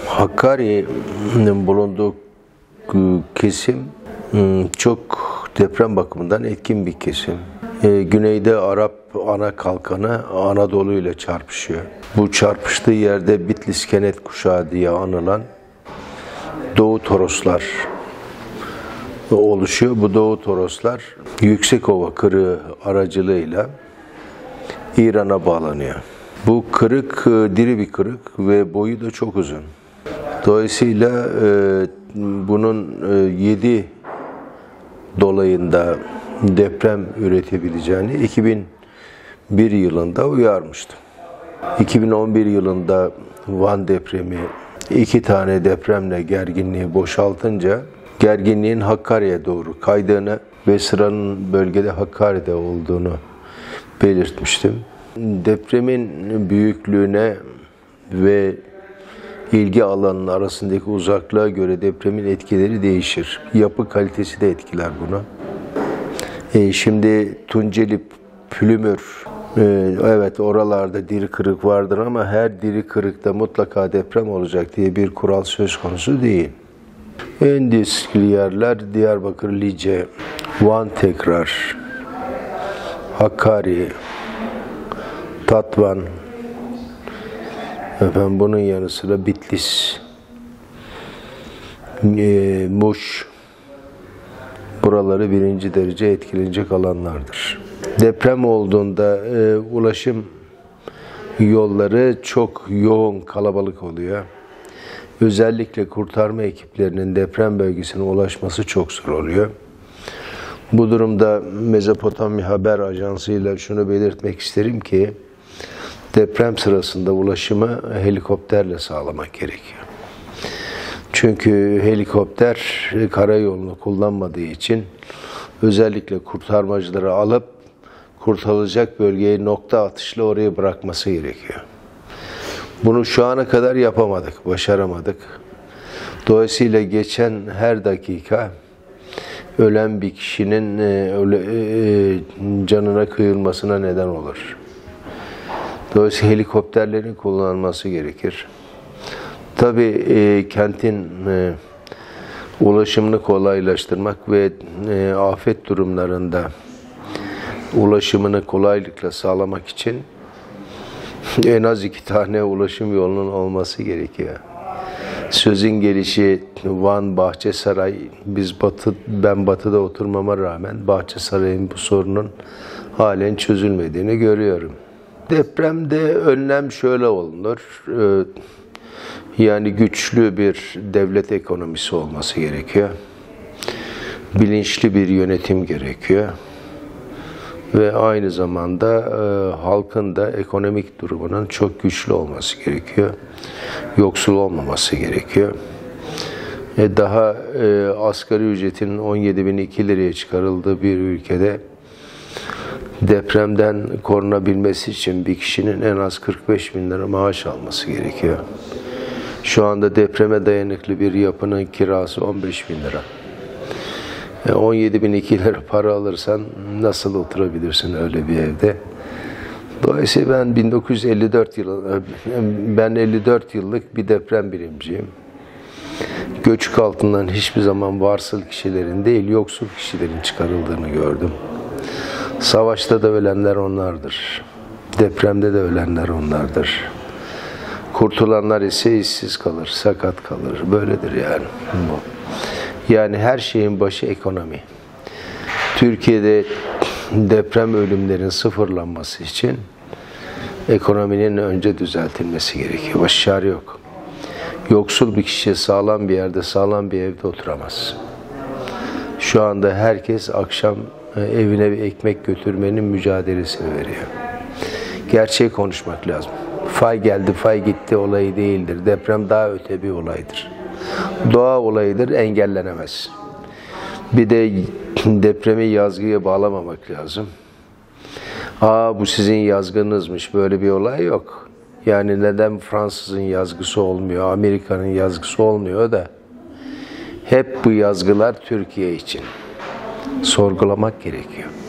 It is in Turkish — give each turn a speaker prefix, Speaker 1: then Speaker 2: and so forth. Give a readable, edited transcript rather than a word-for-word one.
Speaker 1: Hakkari'nin bulunduğu kesim çok deprem bakımından etkin bir kesim. Güneyde Arap ana kalkanı Anadolu ile çarpışıyor. Bu çarpıştığı yerde Bitlis Kenet Kuşağı diye anılan Doğu Toroslar oluşuyor. Bu Doğu Toroslar Yüksekova kırığı aracılığıyla İran'a bağlanıyor. Bu kırık diri bir kırık ve boyu da çok uzun. Dolayısıyla bunun 7 dolayında deprem üretebileceğini 2001 yılında uyarmıştım. 2011 yılında Van depremi 2 tane depremle gerginliği boşaltınca gerginliğin Hakkari'ye doğru kaydığını ve sıranın bölgede Hakkari'de olduğunu belirtmiştim. Depremin büyüklüğüne ve ilgi alanının arasındaki uzaklığa göre depremin etkileri değişir. Yapı kalitesi de etkiler bunu. Şimdi Tunceli, Pülümür, evet oralarda diri kırık vardır ama her diri kırıkta mutlaka deprem olacak diye bir kural söz konusu değil. En riskli yerler Diyarbakır, Lice, Van tekrar, Hakkari, Tatvan, bunun yanı sıra Bitlis, Muş, buraları birinci derece etkilenecek alanlardır. Deprem olduğunda ulaşım yolları çok yoğun, kalabalık oluyor. Özellikle kurtarma ekiplerinin deprem bölgesine ulaşması çok zor oluyor. Bu durumda Mezopotamya Haber Ajansı ile şunu belirtmek isterim ki deprem sırasında helikopterle sağlamak gerekiyor. Çünkü helikopter karayolunu kullanmadığı için özellikle kurtarmacıları alıp kurtarılacak bölgeyi nokta atışla oraya bırakması gerekiyor. Bunu şu ana kadar yapamadık, başaramadık. Dolayısıyla geçen her dakika ölen bir kişinin canına kıyılmasına neden olur. Dolayısıyla helikopterlerin kullanılması gerekir. Tabii kentin ulaşımını kolaylaştırmak ve afet durumlarında ulaşımını kolaylıkla sağlamak için en az 2 tane ulaşım yolunun olması gerekiyor. Sözün gelişi Van, Bahçesaray, ben batıda oturmama rağmen Bahçesaray'ın bu sorunun halen çözülmediğini görüyorum. Depremde önlem şöyle olunur. Yani güçlü bir devlet ekonomisi olması gerekiyor. Bilinçli bir yönetim gerekiyor. Ve aynı zamanda halkın da ekonomik durumunun çok güçlü olması gerekiyor. Yoksul olmaması gerekiyor. Daha asgari ücretin 17.002 liraya çıkarıldığı bir ülkede depremden korunabilmesi için bir kişinin en az 45.000 lira maaş alması gerekiyor. Şu anda depreme dayanıklı bir yapının kirası 15.000 lira. 17.002 lira para alırsan nasıl oturabilirsin öyle bir evde? Dolayısıyla ben 54 yıllık bir deprem bilimciyim. Göçük altından hiçbir zaman varsıl kişilerin değil, yoksul kişilerin çıkarıldığını gördüm. Savaşta da ölenler onlardır. Depremde de ölenler onlardır. Kurtulanlar ise işsiz kalır, sakat kalır. Böyledir yani bu. Yani her şeyin başı ekonomi. Türkiye'de deprem ölümlerinin sıfırlanması için ekonominin önce düzeltilmesi gerekiyor. Başka çare yok. Yoksul bir kişi sağlam bir yerde, sağlam bir evde oturamaz. Şu anda herkes akşam evine bir ekmek götürmenin mücadelesini veriyor. Gerçeği konuşmak lazım. Fay geldi, fay gitti olayı değildir. Deprem daha öte bir olaydır. Doğa olayıdır, engellenemez. Bir de depremi yazgıya bağlamamak lazım. Bu sizin yazgınızmış, böyle bir olay yok. Yani neden Fransız'ın yazgısı olmuyor, Amerika'nın yazgısı olmuyor da hep bu yazgılar Türkiye için. Sorgulamak gerekiyor.